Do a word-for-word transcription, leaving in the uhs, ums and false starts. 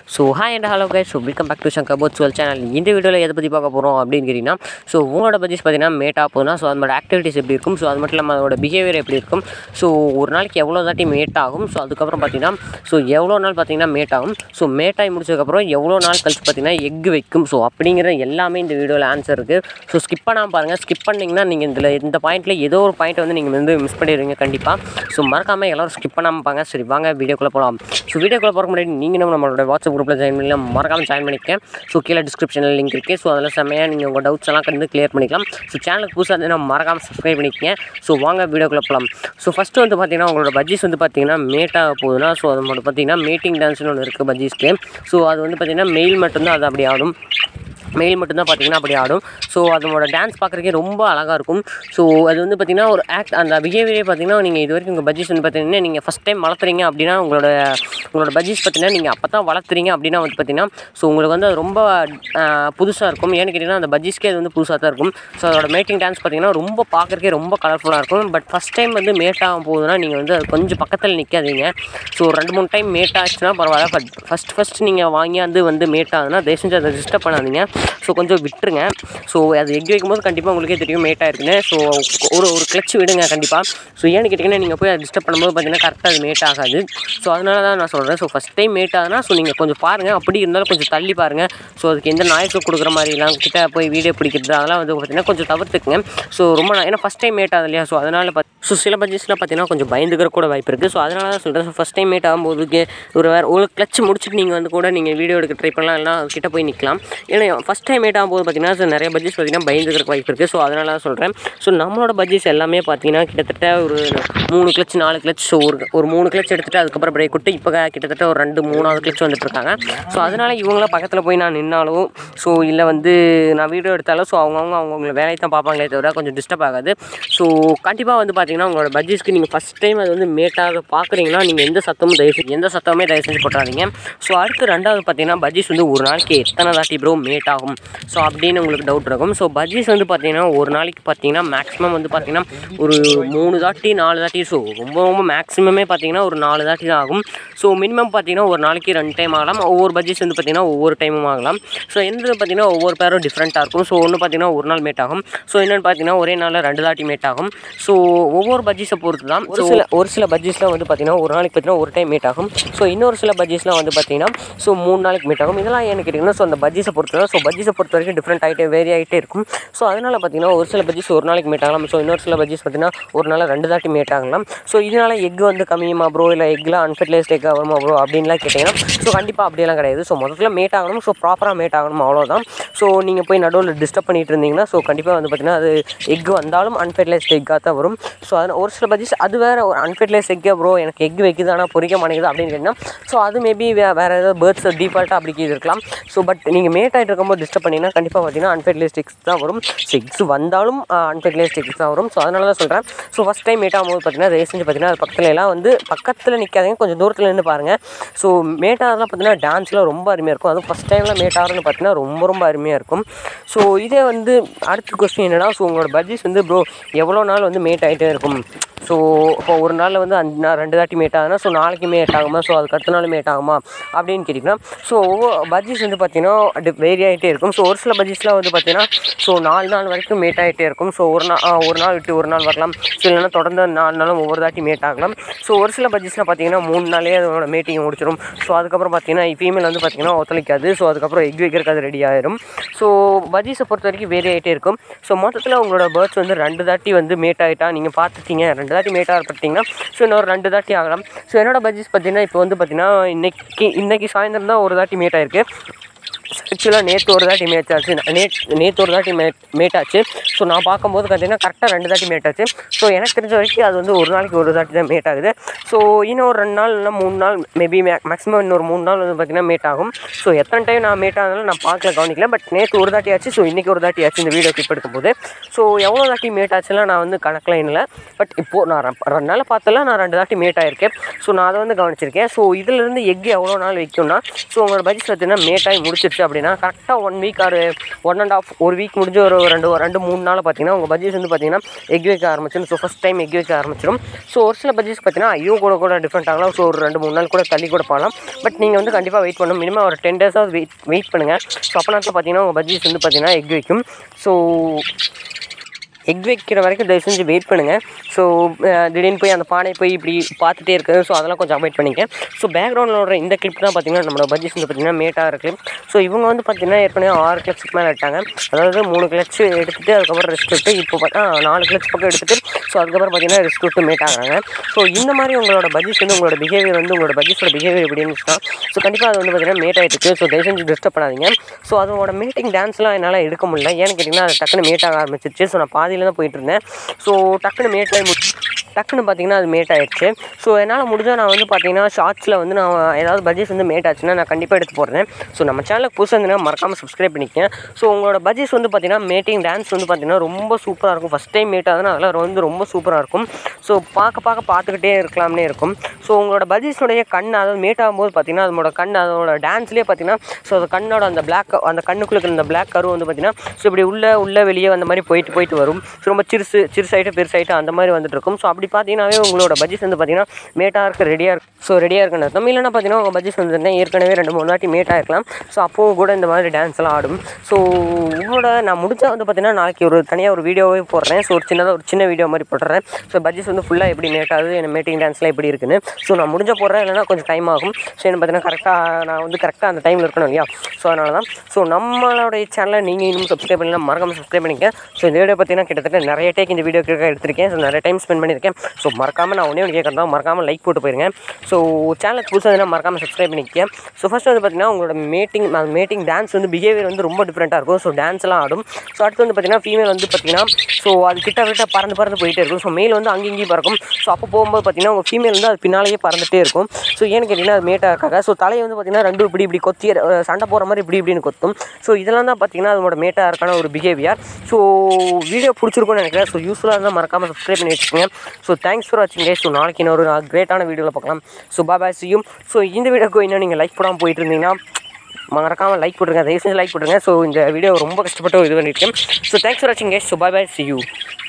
So hi and hello guys. So welcome back to Shankar போட்ஸ்வெல் channel. இந்த வீடியோவில் எதை பற்றி பார்க்க போகிறோம் அப்படின்னு கேட்டிங்கன்னா, ஸோ உங்களோட பட்ஜெட் பார்த்தீங்கன்னா மேட் ஆகும்னா ஸோ அதோட ஆக்டிவிட்டிஸ் எப்படி இருக்கும், ஸோ அது மட்டும் இல்லாமல் அதோட பிஹேவியர் எப்படி இருக்கும், ஸோ ஒரு நாளைக்கு எவ்வளோ தாட்டி மேட் ஆகும், ஸோ அதுக்கப்புறம் பார்த்தீங்கன்னா ஸோ எவ்வளோ நாள் பார்த்தீங்கன்னா மேட் ஆகும், ஸோ மேட் ஆகி முடிச்சதுக்கப்புறம் எவ்வளோ நாள் கழிச்சு பார்த்தீங்கன்னா எக் வைக்கும், ஸோ அப்படிங்கிற எல்லாமே இந்த வீடியோவில் ஆன்சர் இருக்குது. ஸோ ஸ்கிப் பண்ணாமல் பாருங்கள். ஸ்கிப் பண்ணிங்கன்னா நீங்கள் இதில் இந்த பாயிண்ட்டில் ஏதோ ஒரு பாயிண்ட் வந்து நீங்கள் வந்து மிஸ் பண்ணிடுவீங்க கண்டிப்பாக. ஸோ மறக்காமல் எல்லோரும் ஸ்கிப் பண்ணாமல் பாருங்க. சரி வாங்க வீடியோக்குள்ளே போகலாம். ஸோ வீடியோக்குள்ளே போகிற முன்னாடி நீங்கள் நம்மளோட வாட்ஸ்அப் குரூப்பில் ஜாயின் பண்ணலாம், மறக்காமல் ஜாயின் பண்ணிக்கேன். ஸோ கீழே டிஸ்கிரிப்ஷனில் லிங்க் இருக்குது. ஸோ அதில் செம்மையாக நீங்கள் உங்கள் டவுட்ஸ் எல்லாம் வந்து கிளியர் பண்ணிக்கலாம். ஸோ சேனலுக்கு புதுசாக இருந்ததுன்னா மறக்காமல் சப்ஸ்கிரைப் பண்ணிக்கங்க. ஸோ வாங்க வீடியோக்குள்ளே போகலாம். ஸோ ஃபஸ்ட்டு வந்து பார்த்தீங்கன்னா உங்களோட பட்ஜெட் வந்து பார்த்தீங்கன்னா மேட்டாக போகுதுன்னா ஸோ அது மட்டும் பார்த்தீங்கன்னா மேட்டிங் டான்ஸ்னு ஒன்று இருக்குது பட்ஜெட்ஸ்க்கு. ஸோ அது வந்து பார்த்தீங்கன்னா மெயில் மட்டும்தான் அது அப்படி ஆடும், மெயில் மட்டும்தான் பார்த்தீங்கன்னா அப்படி ஆடும். ஸோ அதோட டான்ஸ் பார்க்குறதுக்கே ரொம்ப அழகாக இருக்கும். ஸோ அது வந்து பார்த்திங்கன்னா ஒரு ஆக்ட் அந்த பிஹேவியரே பார்த்தீங்கன்னா நீங்கள் இது வரைக்கும் உங்கள் பட்ஜெட் வந்து பார்த்தீங்கன்னா நீங்கள் ஃபஸ்ட் டைம் வளர்த்துறீங்க அப்படின்னா உங்களோட உங்களோட பட்ஜெட் பார்த்தீங்கன்னா நீங்கள் அப்போ தான் வளர்த்துறீங்க அப்படின்னா வந்து பார்த்தீங்கன்னா ஸோ உங்களுக்கு வந்து அது ரொம்ப புதுசாக இருக்கும். ஏன்னு கேட்டிங்கன்னா அந்த பட்ஜெட்ஸ்க்கே அது வந்து புதுசாக தான் இருக்கும். ஸோ அதோட மேட்டிங் டான்ஸ் பார்த்தீங்கன்னா ரொம்ப பார்க்குறக்கே ரொம்ப கலர்ஃபுல்லாக இருக்கும். பட் ஃபஸ்ட் டைம் வந்து மேட் ஆகும் போகுதுன்னா நீங்கள் வந்து அது கொஞ்சம் பக்கத்தில் நிற்காதீங்க. ஸோ ரெண்டு மூணு டைம் மேட் ஆச்சுன்னா பரவாயில்ல. பட் ஃபஸ்ட் ஃபஸ்ட் நீங்கள் வாங்கி வந்து வந்து மேட் ஆகுதுன்னா தயவு செஞ்சு அதை டிஸ்டர்ப் பண்ணாதீங்க. ஸோ கொஞ்சம் விட்டுருங்க. ஸோ அது எக் வைக்கும்போது கண்டிப்பாக உங்களுக்கே தெரியும் மேட் ஆகிருக்குன்னு. ஸோ ஒரு ஒரு கிளச் விடுங்க கண்டிப்பாக. ஸோ ஏன்னு கேட்டிங்கன்னா நீங்கள் போய் அதை டிஸ்டர்ப் பண்ணும்போது பார்த்தீங்கன்னா கரெக்டாக அது மேட் ஆகாது. ஸோ அதனால தான் நான் சொல்கிறேன். ஸோ ஃபஸ்ட் டைம் மேட் ஆகுதுன்னா ஸோ நீங்கள் கொஞ்சம் பாருங்கள். அப்படி இருந்தாலும் கொஞ்சம் தள்ளி பாருங்கள். ஸோ அதுக்கு எந்த நாய்ஸும் கொடுக்குற மாதிரிலாம் கிட்ட போய் வீடியோ பிடிக்கிறது அதெல்லாம் வந்து பார்த்தீங்கன்னா கொஞ்சம் தவிர்த்துக்குங்க. ஸோ ரொம்ப ஏன்னா ஃபஸ்ட் டைம் மேட் ஆகுது இல்லையா. ஸோ அதனால் பார்த்து ஸோ சில பட்ஜெட்ஸ்லாம் பார்த்தீங்கன்னா கொஞ்சம் பயந்துக்கிற கூட வாய்ப்பு இருக்குது. ஸோ அதனால தான் சொல்கிறேன். ஸோ ஃபஸ்ட் டைம் மேட் ஆகும்போதுக்கு ஒரு வேறு ஒரு கிளச் முடிச்சுட்டு நீங்கள் வந்து கூட நீங்கள் வீடியோ எடுக்க ட்ரை பண்ணலாம், இல்லைனா கிட்ட போய் நிற்கலாம். ஏன்னா ஃபஸ்ட் டைம் மேட் ஆகும்போது பார்த்தீங்கன்னா ஸோ நிறைய பட்ஜெட்ஸ் பார்த்தீங்கன்னா பயந்துக்கிற வாய்ப்பு இருக்குது. ஸோ அதனால தான் சொல்கிறேன். ஸோ நம்மளோட பட்ஜெட்ஸ் எல்லாமே பார்த்தீங்கன்னா கிட்டத்தட்ட ஒரு மூணு கிளச் நாலு கிளச் ஸோ ஒரு ஒரு மூணு கிளச் எடுத்துகிட்டு அதுக்கப்புறம் பிரேக் விட்டு இப்போ கிட்டத்தட்ட ஒரு ரெண்டு மூணாவது கிளச் வந்துட்டுருக்காங்க. ஸோ அதனால் இவங்களாம் பக்கத்தில் போய் நான் நின்னாலும் ஸோ இல்லை வந்து நான் வீடியோ எடுத்தாலும் ஸோ அவங்கவுங்க அவங்கவுங்கள வேலையை தான் பார்ப்பாங்களே தவிர கொஞ்சம் டிஸ்டர்ப் ஆகாது. ஸோ கண்டிப்பாக வந்து பார்த்தீங்கன்னா உங்களோட பட்ஜெட்ஸ்க்கு நீங்கள் ஃபஸ்ட் டைம் அது வந்து மேட்டாக பார்க்குறீங்கன்னா நீங்கள் எந்த சத்தமும் தயவு செஞ்சு எந்த சத்தமே தயவு செஞ்சு போட்டாதீங்க. ஸோ அடுத்து ரெண்டாவது பார்த்தீங்கன்னா பட்ஜெட்ஸ் வந்து ஒரு நாளைக்கு எத்தனை தாட்டி ப்ரோ மேட் ஆகும் ஸோ அப்படின்னு உங்களுக்கு டவுட் இருக்கும். ஸோ பட்ஜெட்ஸ் வந்து பார்த்தீங்கன்னா ஒரு நாளைக்கு பார்த்தீங்கன்னா மேக்ஸிமம் வந்து பார்த்தீங்கன்னா ஒரு மூணு தாட்டி நாலு தாட்டி ஸோ ரொம்ப ரொம்ப மேக்ஸிமமே பார்த்தீங்கன்னா ஒரு நாலு தாட்டி தான் ஆகும். ஸோ மினிமம் பார்த்தீங்கன்னா ஒரு நாளைக்கு ரெண்டு டைம் ஆகலாம். ஒவ்வொரு பட்ஜெட்ஸ் வந்து பார்த்தீங்கன்னா ஒவ்வொரு டைமும் ஆகலாம். ஸோ எந்த பார்த்தீங்கன்னா ஒவ்வொரு பேரும் டிஃப்ரெண்ட்டாக இருக்கும். ஸோ ஒன்று பார்த்தீங்கன்னா ஒரு நாள் மேட் ஆகும். ஸோ இன்னொன்று பார்த்தீங்கன்னா ஒரே நாளில் ரெண்டு தாட்டி மேட் ஆகும். ஸோ ஒவ்வொரு பட்ஜெட்ஸை பொறுத்து தான். ஒரு சில ஒரு சில பட்ஜெட்ஸ்லாம் வந்து பார்த்தீங்கன்னா ஒரு நாளைக்கு பார்த்தீங்கன்னா ஒரு டைம் மேட் ஆகும். ஸோ இன்னொரு சில பட்ஜெட்ஸ்லாம் வந்து பார்த்தீங்கன்னா ஸோ மூணு நாளைக்கு மேட் ஆகும். இதெல்லாம் ஏன்னு கேட்டிங்கன்னா ஸோ அந்த பட்ஜெட்ஸை பொறுத்து தான். ஸோ பட்ஜெட்ஸை பொறுத்த வரைக்கும் டிஃப்ரெண்ட் ஆகிட்டே வேரி ஆகிட்டே இருக்கும். ஸோ அதனால் பார்த்தீங்கன்னா ஒரு சில பட்ஜெட்ஸ் ஒரு நாளைக்கு மேட் ஆகலாம். ஸோ இன்னொரு சில பட்ஜெட்ஸ் பார்த்தீங்கன்னா ஒரு நாள் ரெண்டு தாட்டி மேட் ஆகலாம். ஸோ இதனால் எக் வந்து கம்மியுமா ப்ரோ இல்லை எக்லாம் அன்ஃபர்டிலைஸ்ட் எக் ஆகுமா ப்ரோ அப்படின்லாம் கேட்டிங்கன்னா ஸோ கண்டிப்பாக அப்படியெல்லாம் கிடையாது. ஸோ மொத்தத்தில் மேட் ஆகணும். ஸோ ப்ராப்பராக மேட் ஆகணும் அவ்வளோதான். ஸோ நீங்கள் போய் நடுவில் டிஸ்டர்ப் பண்ணிகிட்டு இருந்தீங்கன்னா ஸோ கண்டிப்பாக வந்து பார்த்தீங்கன்னா அது எக் வந்தாலும் அன்ஃபர்டிலைஸ்ட் எக்காக தான் வரும். ஸோ அதில் ஒரு சில பட்ஜெட்ஸ் அது வேறு ஒரு அன்ஃபர்டிலைஸ்ட் எக்கே ப்ரோ எனக்கு எக் வைக்குது ஆனால் பொறிக்க மாட்டேங்குது அப்படின்னு கேட்டிங்கன்னா ஸோ அது மேபி வே வேறு ஏதாவது பேர்ட்ஸ் டிஃபால்ட்டாக அப்படி இருக்கலாம். ஸோ பட் நீங்கள் மேட் ஆகிட்டு இருக்கும்போது டிஸ்டர்ப் பண்ணிங்கன்னா கண்டிப்பாக பார்த்தீங்கன்னா அன்ஃபர்டிலைஸ்ட் எக்ஸ் தான் வரும். ஸோ எக்ஸ் வந்தாலும் அன்ஃபர்டிலைஸ்ட் எக்ஸ் தான் வரும். ஸோ அதனால தான் சொல்கிறேன். ஸோ ஃபஸ்ட் டைம் மேட் ஆகும்போது பார்த்தீங்கன்னா தயவு செஞ்சு பார்த்தீங்கன்னா அது பக்கத்தில் எல்லாம் வந்து பக்கத்தில் நிற்காதீங்க, கொஞ்சம் தூரத்தில் நின்று பாருங்கள். ஸோ மேட் ஆகிறதுலாம் பார்த்தீங்கன்னா டான்ஸ்லாம் ரொம்ப அருமையாக இருக்கும். அதுவும் ஃபஸ்ட் டைமில் மேட் ஆகிறதுன்னு பார்த்தீங்கன்னா ரொம்ப ரொம்ப அருமையாக இருக்கும். ஸோ இதே வந்து அடுத்த கொஸ்டின் என்னென்னா ஸோ உங்களோட பட்ஜெட் வந்து ப்ரோ எவ்வளோ நாள் வந்து மேட் ஆகிட்டே இருக்கும். ஸோ இப்போ ஒரு நாளில் வந்து அஞ்சு நாள் ரெண்டு தாட்டி மேட் ஆகுதுன்னா ஸோ நாளைக்கு மேட் ஆகுமா, ஸோ அதுக்கு அடுத்த நாள் மேட் ஆகுமா அப்படின்னு கேட்டிங்கன்னா ஸோ ஒவ்வொரு பட்ஜெட்ஸ் வந்து பார்த்தீங்கன்னா வேரி ஆகிட்டே இருக்கும். ஸோ ஒரு சில பட்ஜெட்ஸ்லாம் வந்து பார்த்தீங்கன்னா ஸோ நாலு நாள் வரைக்கும் மேட் ஆகிட்டே இருக்கும். ஸோ ஒரு நாள் ஒரு நாள் விட்டு ஒரு நாள் வரலாம். ஸோ இல்லைன்னா தொடர்ந்து நாலு நாளும் ஒவ்வொரு தாட்டி மேட் ஆகலாம். ஸோ ஒரு சில பட்ஜெட்ஸ்லாம் பார்த்தீங்கன்னா மூணு நாளே அதோட மேட்டிங் முடிச்சிடும். ஸோ அதுக்கப்புறம் பார்த்தீங்கன்னா ஃபீமேல் வந்து பார்த்தீங்கன்னா ஒத்துழைக்காது. ஸோ அதுக்கப்புறம் எக் வைக்கிறதுக்கு அது ரெடி ஆயிடும். ஸோ பட்ஜெட்ஸை பொறுத்த வரைக்கும் வேரி ஆகிட்டே இருக்கும். ஸோ மொத்தத்தில் உங்களோட பேர்ட்ஸ் வந்து ரெண்டு தாட்டி வந்து மேட் ஆகிட்டா நீங்கள் பார்த்துட்டீங்க ரெண்டு தாட்டி மேட் ஆகப்பட்டீங்கன்னா ஸோ இன்னொரு ரெண்டு தாட்டி ஆகலாம். ஸோ என்னோட பட்ஜெட்ஸ் பார்த்தீங்கன்னா இப்போ வந்து பார்த்தீங்கன்னா இன்றைக்கி இன்றைக்கி சாயந்தரம் தான் ஒரு தாட்டி மேட் ஆகிருக்கு. ஆக்சுவலாக நேற்று ஒரு தாட்டி மேட்ச் ஆச்சு நே நேற்று ஒரு தாட்டி மேட் மேட் ஆச்சு. ஸோ நான் பார்க்கும்போது பார்த்தீங்கன்னா கரெக்டாக ரெண்டு தாட்டி மேட் ஆச்சு. ஸோ எனக்கு தெரிஞ்ச வரைக்கும் அது வந்து ஒரு நாளைக்கு ஒரு தாட்டி தான் மேட் ஆகுது. ஸோ இன்னும் ஒரு ரெண்டு நாள் இல்லை மூணு நாள் மேபி மே மேக்ஸிமம் இன்னொரு மூணு நாள் வந்து பார்த்திங்கன்னா மேட் ஆகும். ஸோ எத்தனை டைம் நான் மேட் ஆனாலும் நான் பார்க்கல கவனிக்கல. பட் நேற்று ஒரு தாட்டி ஆச்சு. ஸோ இன்றைக்கி ஒரு தாட்டி ஆச்சு இந்த வீடியோ கிளிப் எடுக்கும்போது. ஸோ எவ்வளோ தாட்டி மேட் ஆச்சுலாம் நான் வந்து கணக்கில் இல்லை. பட் இப்போது நான் ரெண்டு நாள் பார்த்தலாம் நான் ரெண்டு தாட்டி மேட் ஆகிருக்கேன். ஸோ நான் அதை வந்து கவனிச்சிருக்கேன். ஸோ இதிலேருந்து எக் எவ்வளோ நாள் வைக்கும்னா ஸோ உங்களோட பட்ஜெட் பார்த்தீங்கன்னா மேட் ஆகி முடிச்சிருச்சு ஆயிடுச்சு அப்படின்னா கரெக்டாக ஒன் வீக் ஒரு ஒன் அண்ட் ஆஃப் ஒரு வீக் முடிஞ்சு ஒரு ரெண்டு ரெண்டு மூணு நாள் பார்த்தீங்கன்னா உங்கள் பஜ்ஜீஸ் வந்து பார்த்தீங்கன்னா எக் வைக்க ஆரம்பிச்சிடும். ஸோ ஃபஸ்ட் டைம் எக் வைக்க ஆரம்பிச்சிடும். ஸோ ஒரு சில பஜ்ஜீஸ் பார்த்தீங்கன்னா ஐயோ கூட கூட டிஃப்ரெண்ட் ஆகலாம். ஸோ ஒரு ரெண்டு மூணு நாள் கூட தள்ளி கூட போகலாம். பட் நீங்கள் வந்து கண்டிப்பாக வெயிட் பண்ணணும். மினிமம் ஒரு டென் டேஸாவது வெயிட் வெயிட் பண்ணுங்கள். ஸோ அப்போ நேரத்தில் பார்த்தீங்கன்னா உங்கள் பஜ்ஜீஸ் வந்து பார்த்தீங்கன்னா எக் வைக்கும். ஸோ எக் வைக்கிற வரைக்கும் தயவு செஞ்சு வெயிட் பண்ணுங்கள். ஸோ திடீர்னு போய் அந்த பானை போய் இப்படி பார்த்துட்டே இருக்குது. ஸோ அதெல்லாம் கொஞ்சம் அவாய்ட் பண்ணிக்க. ஸோ பேக்ரவுண்டில் வர இந்த கிளிப் தான் பார்த்தீங்கன்னா நம்மளோட பஜ்ஜீஸ் வந்து பார்த்திங்கன்னா மேட்டாக இருக்குது. ஸோ இவங்க வந்து பார்த்திங்கன்னா ஏற்கனவே ஆறு கிளச்சுக்கு மேலே எடுத்தாங்க. அதாவது மூணு கிளச்சு எடுத்துகிட்டு அதுக்கப்புறம் ரெஸ்ட் விட்டு இப்போ பார்த்தா நாலு கிளச் பக்கம் எடுத்துகிட்டு ஸோ அதுக்கப்புறம் பார்த்திங்கன்னா ரெஸ்ட் விட்டு மேட் ஆகிறாங்க. ஸோ இந்த மாதிரி உங்களோட பஜ்ஜீஸ் வந்து உங்களோட பிஹேவியர் வந்து உங்களோட பஜ்ஜீஸோட பிஹேவியர் எப்படி இருந்துச்சுன்னா ஸோ கண்டிப்பாக அது வந்து பார்த்திங்கன்னா மேட் ஆகிட்டு. ஸோ தயவு செஞ்சு டிஸ்டர்ப் பண்ணாதீங்க. ஸோ அதோட மேட்டிங் டான்ஸ்லாம் என்னால் எடுக்க முடியல. ஏன்னு கேட்டிங்கன்னா அது டக்குன்னு மேட் ஆக ஆரம்பிச்சிருச்சு. ஸோ நான் பாதியில் தான் போயிட்டு இருந்தேன். ஸோ டக்குன்னு மேட் ஆகி டக்குன்னு பார்த்தீங்கன்னா அது மேட் ஆகிடுச்சு. ஸோ என்னால் முடிஞ்சால் நான் வந்து பார்த்தீங்கன்னா ஷார்ட்ஸில் வந்து நான் ஏதாவது பஜ்ஜீஸ் வந்து மேட் ஆச்சுன்னா நான் கண்டிப்பாக எடுத்து போடுறேன். ஸோ நம்ம சேனலுக்கு புதுசாக இருந்தீங்கன்னா மறக்காமல் சப்ஸ்கிரைப் பண்ணிக்கேன். ஸோ உங்களோட பஜ்ஜீஸ் வந்து பார்த்தீங்கன்னா மேட்டிங் டான்ஸ் வந்து பார்த்தீங்கன்னா ரொம்ப சூப்பராக இருக்கும். ஃபஸ்ட் டைம் மேட் ஆகுதுன்னா அதெல்லாம் வந்து ரொம்ப சூப்பராக இருக்கும். ஸோ பார்க்க பார்க்க பார்த்துக்கிட்டே இருக்கலாம்னே இருக்கும். ஸோ உங்களோட பஜ்ஜீஸோடைய கண் அதாவது மேட் ஆகும்போது பார்த்தீங்கன்னா அதோட கண் அதோட டான்ஸ்லேயே பார்த்தீங்கன்னா ஸோ அது கண்ணோட அந்த பிளாக் அந்த கண்ணுக்குள்ளே இந்த பிளாக் கரு வந்து பார்த்தீங்கன்னா ஸோ இப்படி உள்ளே உள்ளே வெளியே அந்த மாதிரி போயிட்டு போயிட்டு வரும். ஸோ ரொம்ப சிறுசு சிறுசாயிட்டு பெருசாயிட்டு அந்த மாதிரி வந்துட்டு இருக்கும். ஸோ அப்படி பார்த்தீங்கன்னாவே உங்களோட பஜ்ஜீஸ் வந்து பார்த்தீங்கன்னா மேட்டாக இருக்க ரெடியாக இருக்கு. ஸோ ரெடியாக இருக்குன்னு அர்த்தம். இல்லைன்னா பார்த்தீங்கன்னா உங்கள் பஜ்ஜீஸ் வந்து ஏற்கனவே ரெண்டு மூணு வாட்டி மேட்டாக இருக்கலாம். ஸோ அப்போவும் கூட இந்த மாதிரி டான்ஸ்லாம் ஆடும். ஸோ உங்களோட நான் முடிஞ்சால் வந்து பார்த்தீங்கன்னா நாளைக்கு ஒரு தனியாக ஒரு வீடியோவே போடுறேன். ஸோ ஒரு சின்னதாக ஒரு சின்ன வீடியோ மாதிரி போடுறேன். ஸோ பஜ்ஜீஸ் வந்து ஃபுல்லாக எப்படி மேட் ஆகுது என்ன மேட்டிங் டான்ஸ்லாம் எப்படி இருக்குன்னு. ஸோ நான் முடிஞ்ச போடுறேன். இல்லைனா கொஞ்சம் டைம் ஆகும். ஸோ என்ன பார்த்தீங்கன்னா கரெக்டாக நான் வந்து கரெக்டாக அந்த டைமில் இருக்கணும் இல்லையா. ஸோ அதனால தான். ஸோ நம்மளுடைய சேனலை நீங்கள் இன்னும் சப்ஸ்கிரைப் பண்ணலாம் மறக்காமல் சப்ஸ்கிரைப் பண்ணிக்க. ஸோ இந்த வீடியோ பார்த்தீங்கன்னா கிட்டத்தட்ட நிறைய டேக் இந்த வீடியோ எடுத்திருக்கேன். ஸோ நிறைய டைம் ஸ்பெண்ட் பண்ணியிருக்கேன். ஸோ மறக்காமல் நான் ஒன்றே ஒன்று கேட்குறதா மறக்காமல் லைக் போட்டு போயிருங்க. ஸோ சேனலுக்கு புதுசாக இருந்தால் மறக்காமல் சப்ஸ்கிரைப் பண்ணிக்க. ஸோ ஃபஸ்ட்டு வந்து பார்த்தீங்கன்னா உங்களோட மேட்டிங் மேட்டிங் டான்ஸ் வந்து பிஹேவியர் வந்து ரொம்ப டிஃப்ரெண்ட்டாக இருக்கும். ஸோ டான்ஸ்லாம் ஆடும். ஸோ அடுத்து வந்து பார்த்தீங்கன்னா ஃபீமேல் வந்து பார்த்தீங்கன்னா ஸோ அது கிட்ட கிட்ட பறந்து பறந்து போயிட்டே இருக்கும். ஸோ மேல் வந்து அங்கே இங்கேயும் பறக்கும். ஸோ அப்போ போகும்போது பார்த்தீங்கன்னா உங்கள் ஃபீமேல் வந்து அது பின்னாலேயே பறந்துகிட்டே இருக்கும். ஸோ ஏன்னு கேட்டிங்கன்னா அது மேட்டாக இருக்காங்க. ஸோ தலையை வந்து பார்த்தீங்கன்னா ரெண்டு இப்படி இப்படி கொத்தி சண்டை போகிற மாதிரி இப்படி இப்படின்னு கொத்தும். ஸோ இதெல்லாம் தான் பார்த்தீங்கன்னா அதோட மேட்டாக இருக்கான ஒரு பிஹேவியர். ஸோ வீடியோ பிடிச்சிருக்கும்னு நினைக்கிறேன். ஸோ யூஸ்ஃபுல்லாக இருந்தால் மறக்காமல் சப்ஸ்கிரைப் பண்ணி வச்சுக்கோங்க. ஸோ தேங்க்ஸ் ஃபார் வாட்சிங் கைஸ். ஸோ நாளைக்கு இன்னொரு கிரேட்டான வீடியோவில் பார்க்கலாம். So bye bye see you. So இந்த வீடியோக்கு இன்னும் நீங்கள் லைக் போடாமல் போயிட்டு இருந்தீங்கன்னா மறக்காமல் லைக் போட்டுருங்க. தயவு செஞ்சு லைக் போட்டுருங்க. ஸோ இந்த வீடியோ ரொம்ப கஷ்டப்பட்டு இது பண்ணியிருக்கேன். ஸோ தேங்க்ஸ் ஃபார் வாட்சிங் guys. So bye bye see you.